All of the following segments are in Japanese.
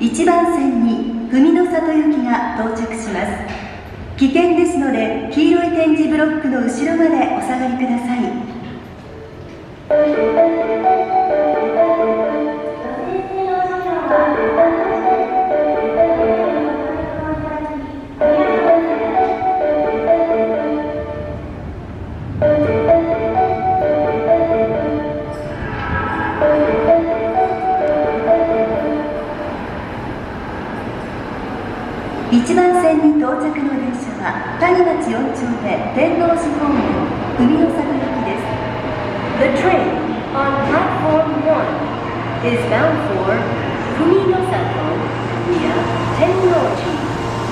1番線に文の里行きが到着します。危険ですので、黄色い点字ブロックの後ろまでお下がりください。1番線に到着の電車は谷町4丁目天王寺方面文の里行きです。 The train on platform 1 is bound for Fuminosato via Tennoji.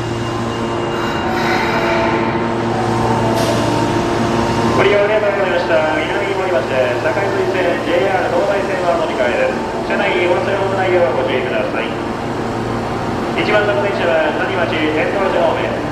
ご利用ありがとうございました。南森町で堺水線 JR 東西線は乗り換えです。車内お忘れ物ないようご注意ください。1番線の電車は谷町天王寺方面